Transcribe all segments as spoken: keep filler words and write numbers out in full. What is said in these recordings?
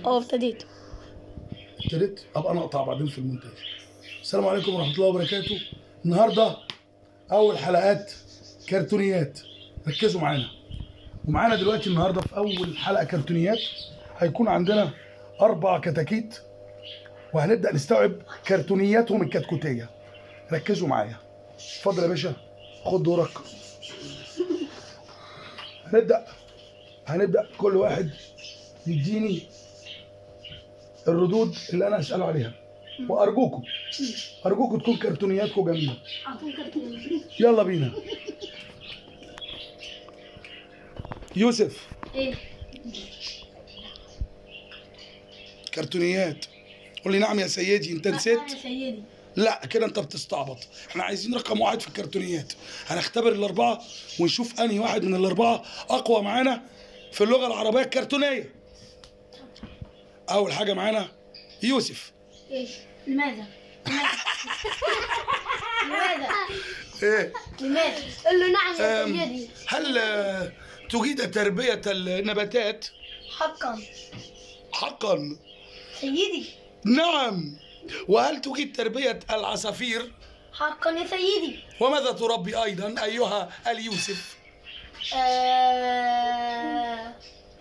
اه ابتديت. ابتديت؟ ابقى انا اقطع بعدين في المونتاج. السلام عليكم ورحمه الله وبركاته. النهارده اول حلقات كرتونيات، ركزوا معانا. ومعانا دلوقتي النهارده في اول حلقه كرتونيات هيكون عندنا اربع كتاكيت، وهنبدا نستوعب كرتونياتهم الكتكوتيه. ركزوا معايا. اتفضل يا باشا، خد دورك. هنبدا هنبدا كل واحد يديني الردود اللي انا اساله عليها، وارجوكم ارجوكم تكون كرتونياتكم جميله. يلا بينا. يوسف. ايه؟ كرتونيات. قول لي نعم يا سيدي. انت نسيت؟ يا سيدي. لا كده انت بتستعبط. احنا عايزين رقم واحد في الكرتونيات. هنختبر الاربعه ونشوف انهي واحد من الاربعه اقوى معانا في اللغه العربيه الكرتونيه. اول حاجه معانا يوسف. ايه؟ لماذا؟ لماذا؟ ايه؟ لماذا؟ قل له نعم يا أم، سيدي. هل آه، تجيد تربيه النباتات؟ حقا حقا. سيدي. نعم. وهل تجيد تربيه العصافير؟ حقا يا سيدي. وماذا تربي ايضا ايها اليوسف؟ آه...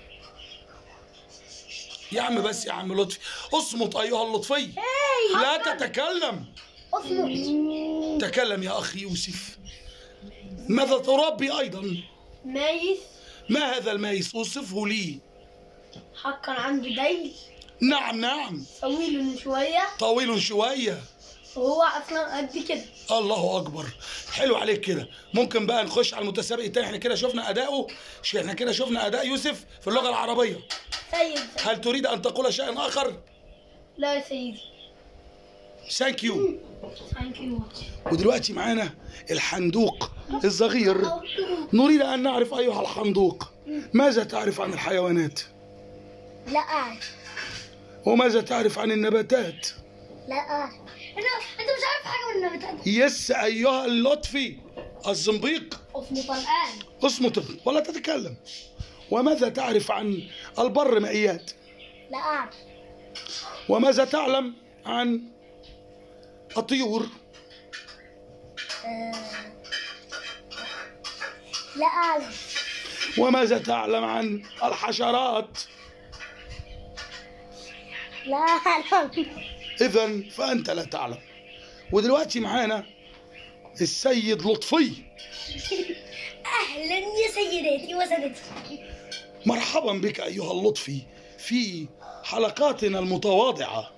يا عم بس يا عم لطفي، اصمت ايها اللطفي. لا تتكلم. اصمت. تكلم يا اخي يوسف. ماذا تربي ايضا؟ مايس. ما هذا المايس؟ اوصفه لي. حقا عنده ديل نعم نعم. طويل شوية، طويل شوية. وهو اصلا قد كده. الله اكبر، حلو عليك كده. ممكن بقى نخش على المتسابق التاني. احنا كده شفنا اداؤه، احنا كده شفنا اداء يوسف في اللغة العربية. سيد, سيد. هل تريد ان تقول شيئا اخر؟ لا يا سيدي. ثانك يو. ثانك يو. ودلوقتي معانا الحندوق الصغير. نريد ان نعرف ايها الحندوق، ماذا تعرف عن الحيوانات؟ لا أعرف. وماذا تعرف عن النباتات؟ لا أعرف. أنت أنت مش عارف حاجة من النباتات. يس أيها اللطفي الزنبيق. اصمت الآن. اصمت ولا تتكلم. وماذا تعرف عن البر مائيات؟ لا أعرف. وماذا تعلم عن الطيور؟ أه... لا أعلم. وماذا تعلم عن الحشرات؟ لا أعلم. إذن فأنت لا تعلم. ودلوقتي معانا السيد لطفي. أهلا يا سيداتي وسادتي. مرحبا بك أيها اللطفي في حلقاتنا المتواضعة.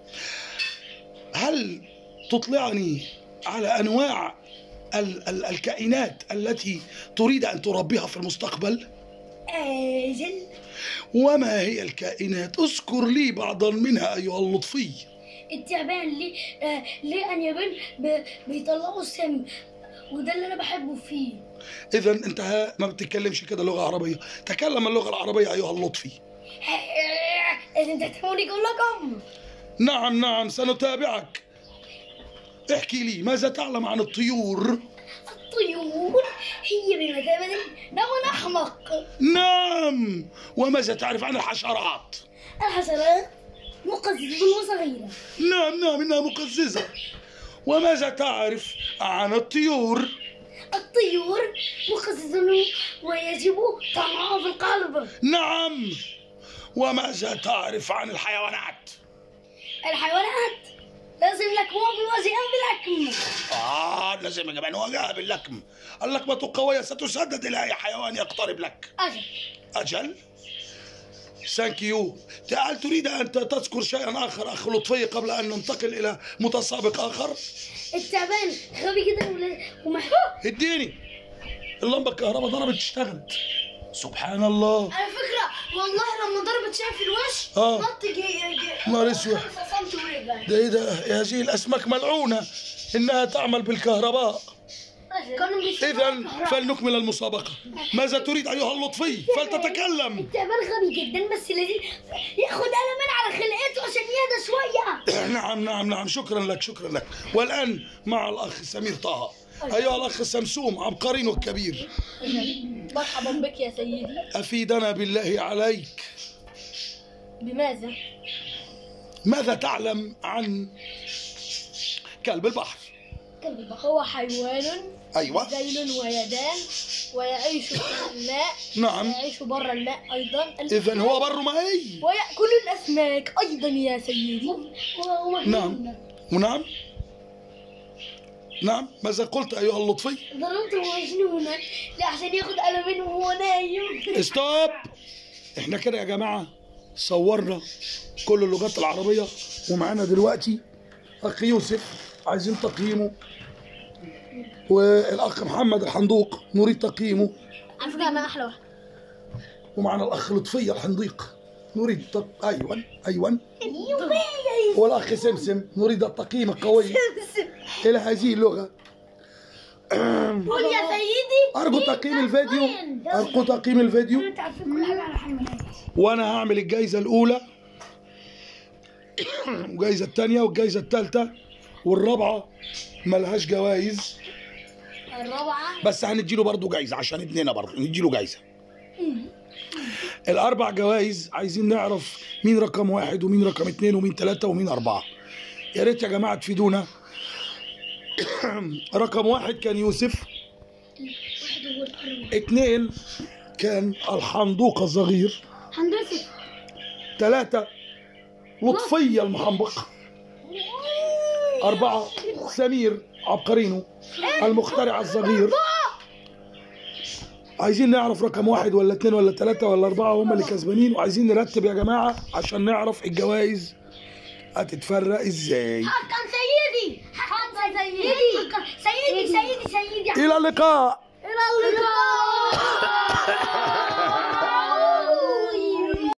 هل تطلعني على أنواع ال ال الكائنات التي تريد أن تربيها في المستقبل؟ أجل. وما هي الكائنات؟ اذكر لي بعضا منها أيها اللطفي. التعبان ليه آه ليه أنيابين بيطلعوا السم، وده اللي أنا بحبه فيه. إذا أنت ما بتتكلمش كده لغة عربية، تكلم اللغة العربية أيها اللطفي. أنت تفهمني كلكم؟ نعم نعم سنتابعك. احكي لي ماذا تعلم عن الطيور؟ الطيور هي بمثابة نوع أحمق. نعم. وماذا تعرف عن الحشرات؟ الحشرات مقززة وصغيرة. نعم نعم إنها مقززة. وماذا تعرف عن الطيور؟ الطيور مقززة ويجب طمعها في القلب. نعم. وماذا تعرف عن الحيوانات؟ الحيوانات لازم لكمها بوجهها باللكم. آه لازم كمان وجهها باللكم. اللكمة قوية ستسدد إلى أي حيوان يقترب لك. أجل. أجل. ثانك يو. هل تريد أن تذكر شيئا آخر أخ لطفي قبل أن ننتقل إلى متسابق آخر؟ التعبان غبي جدا ومحبوب. اديني اللمبة الكهرباء ضربت اشتغلت. سبحان الله. على فكرة والله لما ضربت شاي في الوش آه. نط جي جي نهار اسود. ده ايه ده؟ هذه الاسماك ملعونة انها تعمل بالكهرباء. اذا فلنكمل المسابقة. ماذا تريد ايها اللطفي؟ فلتتكلم. التعبان غبي جدا بس لازم ياخد قلمان على خلقته عشان يهدى شوية. نعم نعم نعم شكرا لك شكرا لك. والان مع الاخ سمير طه. ايها الاخ سمسوم عبقرينا الكبير. مرحبا بك يا سيدي. افيدنا بالله عليك. بماذا؟ ماذا تعلم عن كلب البحر؟ كلب البحر هو حيوان أيوة. ذيل ويدان ويعيش في الماء. نعم. ويعيش برا الماء أيضا. إذن هو بر مائي. ويأكل الأسماك أيضا يا سيدي. نعم ونعم نعم. ماذا قلت أيها اللطفي؟ ضربته مجنونا لا عشان ياخد قلمين وهو نايم. ستوب. احنا كده يا جماعة صورنا كل اللغات العربية، ومعانا دلوقتي أخ يوسف عايزين تقييمه، والأخ محمد الحندوق نريد تقييمه، على فكرة أنا أحلى واحد. ومعنا الأخ لطفي الحنديق نريد تق... أيوة أيوة والأخ سمسم نريد التقييم القوي إلى هذه اللغة. قول يا سيدي. أرجو تقييم الفيديو، أرجو تقييم الفيديو، أنت عارفين كل حاجة على الحيوانات. وأنا هعمل الجايزة الأولى والجايزة الثانية والجايزة الثالثة والرابعة ملهاش جوائز، الرابعة بس هنديله برضه جايزة عشان ابننا برضه نديله جايزة. الأربع جوائز عايزين نعرف مين رقم واحد ومين رقم اتنين ومين تلاتة ومين أربعة. يا ريت يا جماعة تفيدونا. رقم واحد كان يوسف، اتنين كان الحندوق الصغير، هندسة، تلاتة لطفي المحنبق، أربعة سمير عبقرينو المخترع الصغير. عايزين نعرف رقم واحد ولا اتنين ولا تلاتة ولا أربعة هم اللي كسبانين، وعايزين نرتب يا جماعة عشان نعرف الجوائز هتتفرق ازاي. حقا سيدي، حقا سيدي، سيدي سيدي سيدي. إلى اللقاء. إلى اللقاء.